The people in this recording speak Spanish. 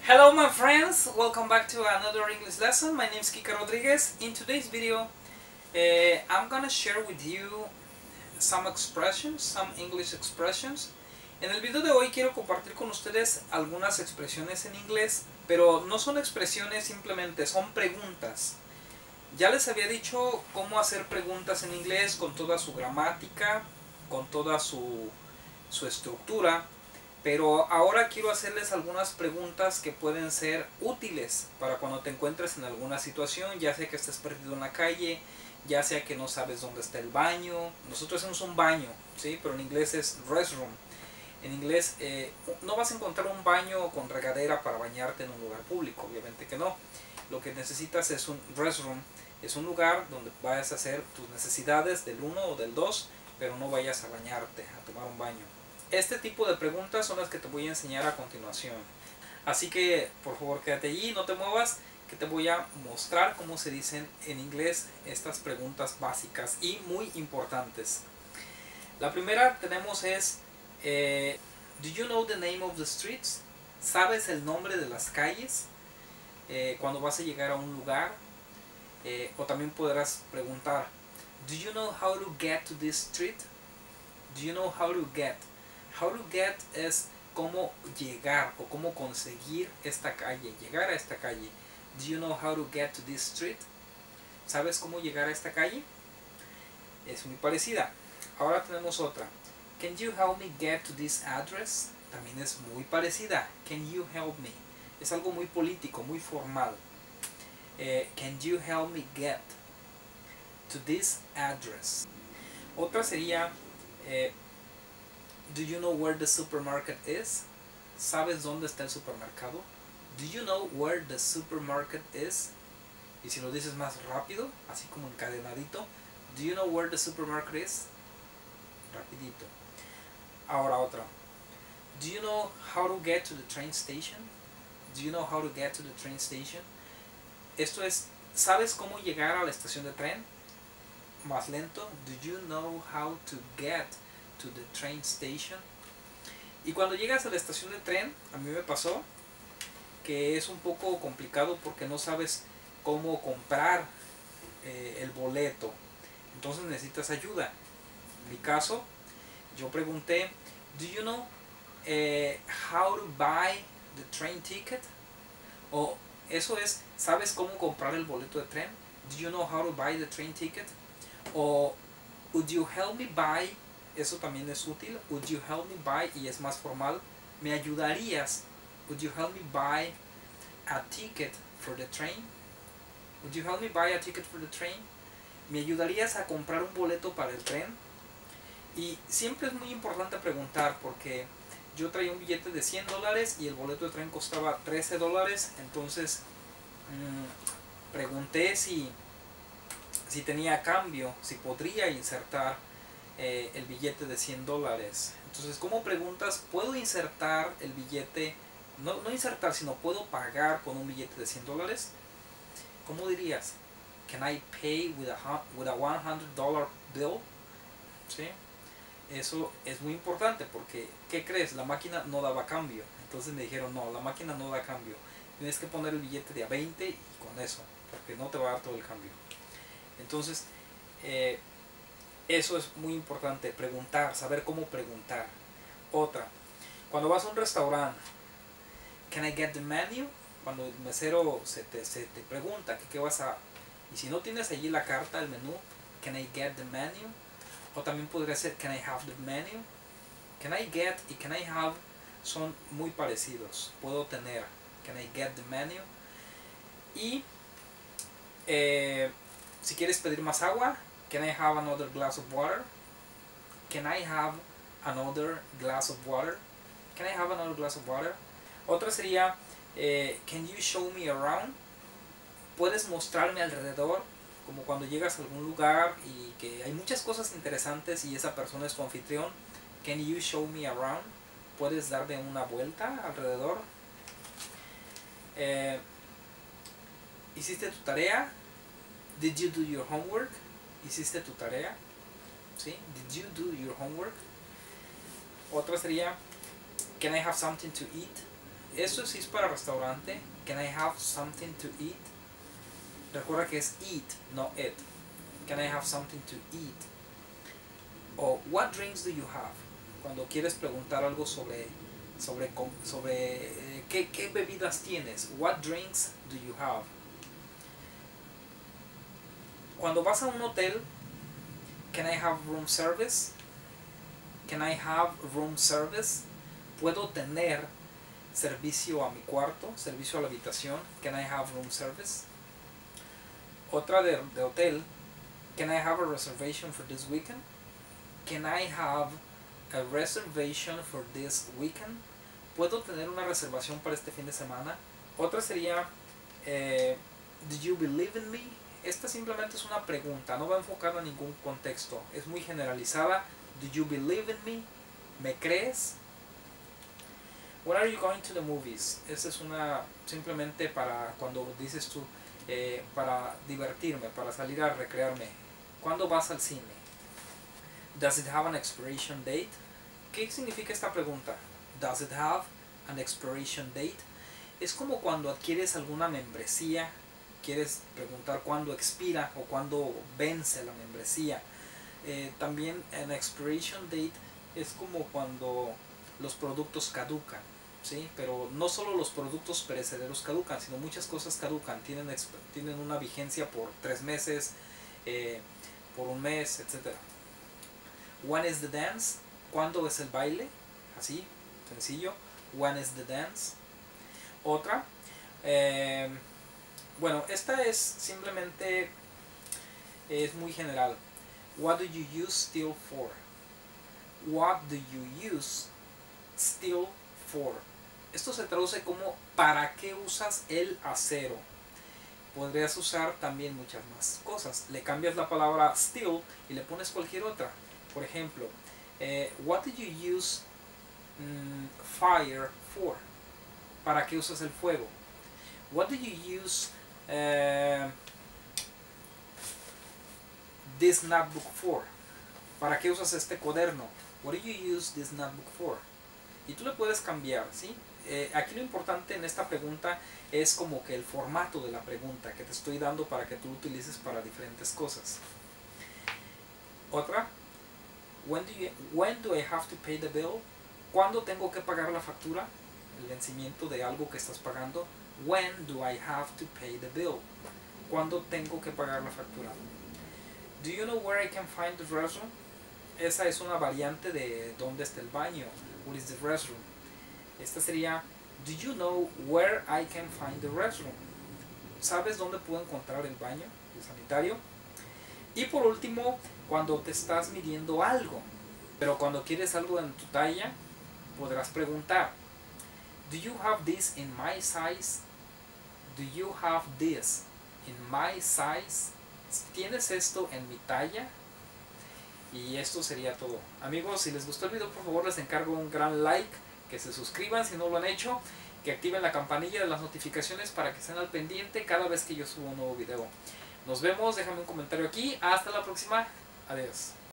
Hello my friends, welcome back to another English lesson. My name is Kika Rodriguez. In today's video, I'm gonna share with you some expressions, some English expressions. En el video de hoy quiero compartir con ustedes algunas expresiones en inglés, pero no son expresiones simplemente, son preguntas. Ya les había dicho cómo hacer preguntas en inglés con toda su gramática, con toda su estructura. Pero ahora quiero hacerles algunas preguntas que pueden ser útiles para cuando te encuentres en alguna situación, ya sea que estés perdido en la calle, ya sea que no sabes dónde está el baño. Nosotros hacemos un baño, ¿sí? Pero en inglés es restroom. En inglés no vas a encontrar un baño con regadera para bañarte en un lugar público, obviamente que no. Lo que necesitas es un restroom, es un lugar donde vayas a hacer tus necesidades del 1 o del 2, pero no vayas a bañarte, a tomar un baño. Este tipo de preguntas son las que te voy a enseñar a continuación. Así que por favor quédate allí, no te muevas, que te voy a mostrar cómo se dicen en inglés estas preguntas básicas y muy importantes. La primera tenemos es, do you know the name of the streets? ¿Sabes el nombre de las calles? Cuando vas a llegar a un lugar, o también podrás preguntar, do you know how to get to this street? Do you know how to get? How to get es cómo llegar o cómo conseguir esta calle, llegar a esta calle. Do you know how to get to this street? ¿Sabes cómo llegar a esta calle? Es muy parecida. Ahora tenemos otra. Can you help me get to this address? También es muy parecida. Can you help me? Es algo muy político, muy formal. Can you help me get to this address? Otra sería... do you know where the supermarket is? ¿Sabes dónde está el supermercado? Do you know where the supermarket is? Y si lo dices más rápido, así como encadenadito, do you know where the supermarket is? Rapidito. Ahora otra. Do you know how to get to the train station? Do you know how to get to the train station? Esto es, ¿sabes cómo llegar a la estación de tren? Más lento. Do you know how to get to the train station? Y cuando llegas a la estación de tren, a mí me pasó que es un poco complicado porque no sabes cómo comprar el boleto, entonces necesitas ayuda. En mi caso, yo pregunté, do you know how to buy the train ticket? O eso es, ¿sabes cómo comprar el boleto de tren? Do you know how to buy the train ticket? O would you help me buy? Eso también es útil. Would you help me buy? Y es más formal. ¿Me ayudarías? Would you help me buy a ticket for the train? Would you help me buy a ticket for the train? ¿Me ayudarías a comprar un boleto para el tren? Y siempre es muy importante preguntar porque yo traía un billete de $100 y el boleto de tren costaba $13. Entonces pregunté si tenía cambio, si podría insertar el billete de $100. Entonces, ¿cómo preguntas? ¿Puedo insertar el billete? No insertar, sino ¿puedo pagar con un billete de $100? ¿Cómo dirías? Can I pay with a $100 bill? ¿Sí? Eso es muy importante porque, ¿qué crees? La máquina no daba cambio. Entonces me dijeron, no, la máquina no da cambio. Tienes que poner el billete de a 20 y con eso, porque no te va a dar todo el cambio. Entonces, eso es muy importante, preguntar, saber cómo preguntar. Otra, cuando vas a un restaurante, can I get the menu? Cuando el mesero se te pregunta que qué vas a... Y si no tienes allí la carta, el menú, can I get the menu? O también podría ser, can I have the menu? Can I get y can I have son muy parecidos. Puedo tener, can I get the menu? Y si quieres pedir más agua, can I have another glass of water? Can I have another glass of water? Can I have another glass of water? Otra sería, can you show me around? ¿Puedes mostrarme alrededor? Como cuando llegas a algún lugar y que hay muchas cosas interesantes y esa persona es tu anfitrión. Can you show me around? ¿Puedes darme una vuelta alrededor? ¿Hiciste tu tarea? Did you do your homework? ¿Hiciste tu tarea? ¿Sí? Did you do your homework? Otra sería, can I have something to eat? Eso sí es para restaurante. Can I have something to eat? Recuerda que es eat, no eat. Can I have something to eat? O what drinks do you have? Cuando quieres preguntar algo sobre ¿qué bebidas tienes? What drinks do you have? Cuando vas a un hotel, can I have room service? Can I have room service? ¿Puedo tener servicio a mi cuarto? ¿Servicio a la habitación? Can I have room service? Otra de hotel. Can I have a reservation for this weekend? Can I have a reservation for this weekend? ¿Puedo tener una reservación para este fin de semana? Otra sería, do you believe in me? Esta simplemente es una pregunta, no va enfocada a ningún contexto, es muy generalizada. Do you believe in me? ¿Me crees? When are you going to the movies? Esta es una simplemente para cuando dices tú, para divertirme, para salir a recrearme. ¿Cuándo vas al cine? Does it have an expiration date? ¿Qué significa esta pregunta? Does it have an expiration date? Es como cuando adquieres alguna membresía, quieres preguntar cuándo expira o cuándo vence la membresía. También an expiration date es como cuando los productos caducan, ¿sí? Pero no solo los productos perecederos caducan, sino muchas cosas caducan, tienen una vigencia por 3 meses, por un mes, etc. When is the dance? ¿Cuándo es el baile? Así, sencillo. When is the dance? Otra. Bueno, esta es simplemente, es muy general. What do you use steel for? What do you use steel for? Esto se traduce como ¿para qué usas el acero? Podrías usar también muchas más cosas. Le cambias la palabra steel y le pones cualquier otra. Por ejemplo, what do you use fire for? ¿Para qué usas el fuego? What do you use this notebook for? ¿Para qué usas este cuaderno? What do you use this notebook for? Y tú le puedes cambiar, ¿sí? Aquí lo importante en esta pregunta es como que el formato de la pregunta que te estoy dando para que tú lo utilices para diferentes cosas. Otra. When do I have to pay the bill? ¿Cuándo tengo que pagar la factura? El vencimiento de algo que estás pagando. When do I have to pay the bill? ¿Cuándo tengo que pagar la factura? Do you know where I can find the restroom? Esa es una variante de dónde está el baño. What is the restroom? Esta sería, do you know where I can find the restroom? ¿Sabes dónde puedo encontrar el baño, el sanitario? Y por último, cuando te estás midiendo algo, pero cuando quieres algo en tu talla, podrás preguntar, do you have this in my size? Do you have this in my size? ¿Tienes esto en mi talla? Y esto sería todo. Amigos, si les gustó el video, por favor les encargo un gran like, que se suscriban si no lo han hecho, que activen la campanilla de las notificaciones para que estén al pendiente cada vez que yo subo un nuevo video. Nos vemos, déjame un comentario aquí. Hasta la próxima. Adiós.